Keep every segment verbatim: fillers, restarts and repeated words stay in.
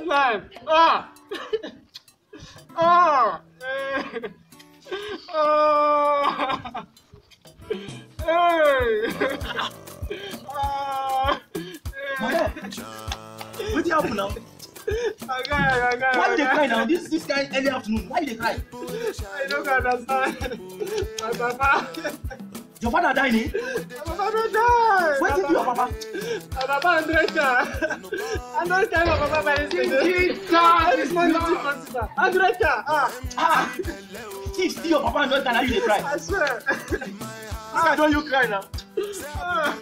life. Ah. Ah. Ah. Hey. Ah. What did happen now? I got I got Why did they cry now? This this guy early afternoon. Why did they cry? I don't understand. My papa. Your father died, eh? My papa don't die. What did your papa? My papa Andreka. Andreka, my papa by his name. It's not possible. Andreka. Ah. Ah. See, see your papa and your now you they cry. I swear. Ah, don't you cry now? Ah.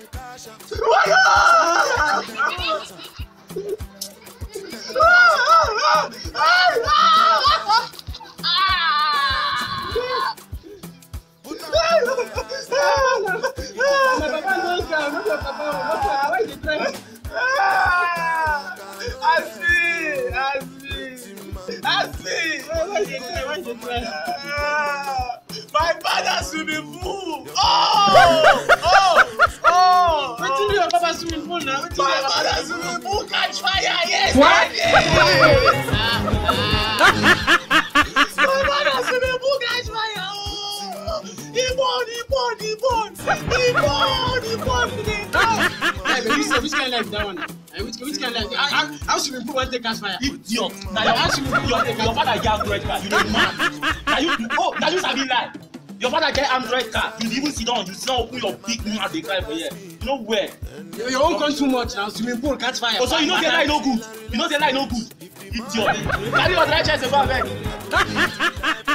My father swimming pool. Oh, oh, oh. What do your papa swimming pool now? My father swimming pool catch fire. Yes. What? My father swimming pool catch fire. Oh, he born, he born, he born, he born, he born, he born. Hey, which kind of life that one? Which which kind of life? How how swimming pool want to catch fire? Idiot. Now your your your father get Android car. You don't mad. Now you oh now you sabi lie. Your father get Android car. You even sit down. You sit down open your big mouth dey cry for here. You know where? Your, your own cost too much now. Swimming pool catch fire. Oh, so you know the lie no good. You know the lie no good. Idiot. Carry your dry chest and go abeg.